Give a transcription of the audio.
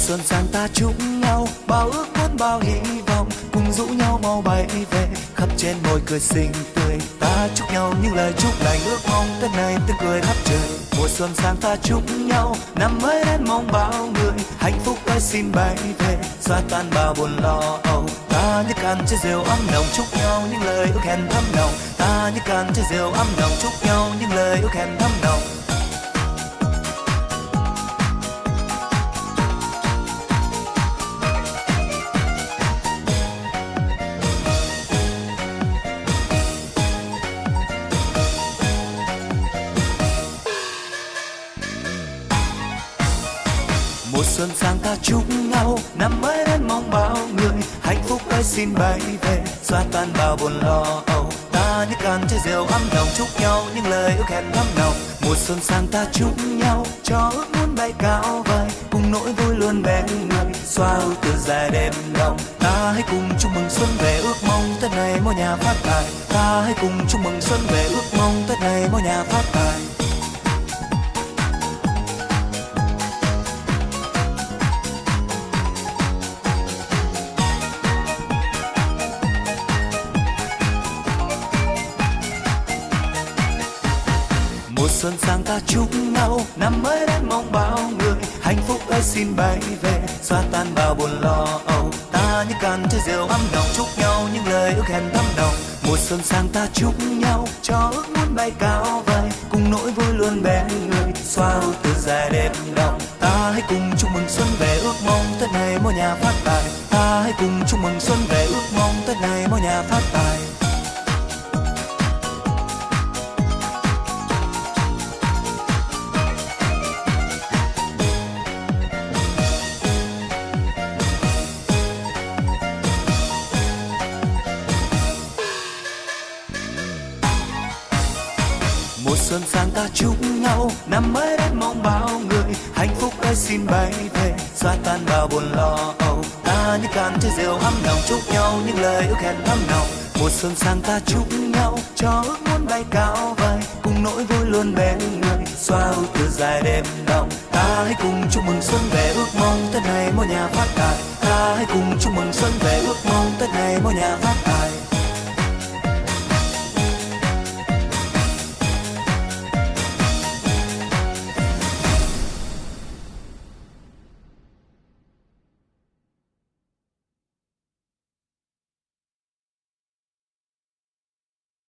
xuân sang ta chúc nhau bao ước muốn bao hy vọng, cùng rủ nhau mau bay về khắp trên môi cười xinh tươi. Ta chúc nhau những lời chúc lành, ước mong tết này tiếng cười khắp trời. Mùa xuân sang ta chúc nhau năm mới đến mong bao người hạnh phúc ơi xin bay về xóa tan bao buồn lo âu. Ta nhấc ăn trái rượu ấm nồng chúc nhau những lời ước hẹn thắm nồng. Ta nhấc ăn trái rượu ấm nồng chúc nhau những lời ước hẹn thắm nồng. Mùa xuân sang ta chúc nhau năm mới đến mong bao người hạnh phúc ơi xin bay về xóa tan bao buồn lo âu. Ta nhấc ăn trái rượu ấm nồng chúc nhau những lời ước hẹn thắm nồng. Mùa xuân sang ta chúc nhau cho ước muốn bay cao vời cùng nỗi vui luôn bên người xóa ưu tư dài đêm đông. Ta hãy cùng chúc mừng xuân về ước mong tết này mỗi nhà phát tài. Ta hãy cùng chúc mừng xuân về ước mong tết này mỗi nhà phát tài. Mùa xuân sang ta chúc nhau năm mới đến mong bao người hạnh phúc ơi xin bay về xóa tan bao buồn lo âu. Ta nhấc ăn trái rượu ấm nồng chúc nhau những lời ước hẹn thắm nồng. Mùa xuân sang ta chúc nhau cho ước muốn bay cao vời cùng nỗi vui luôn bên người xóa ưu tư dài đêm đông. Ta hãy cùng chúc mừng xuân về ước mong tết này mỗi nhà phát tài. Ta hãy cùng chúc mừng xuân về ước mong tết này mỗi nhà phát tài. Mùa xuân sang ta chúc nhau năm mới đến mong bao người hạnh phúc ơi xin bay về xóa tan bao buồn lo âu. Ta nhấc ăn trái rượu ấm nồng chúc nhau những lời ước hẹn thắm nồng. Mùa xuân sang ta chúc nhau cho ước muốn bay cao vời cùng nỗi vui luôn bên người xóa ưu tư dài đêm đông. Ta hãy cùng chúc mừng xuân về ước mong tết này mỗi nhà phát tài. Ta hãy cùng chúc mừng xuân về ước mong tết này mỗi nhà phát tài.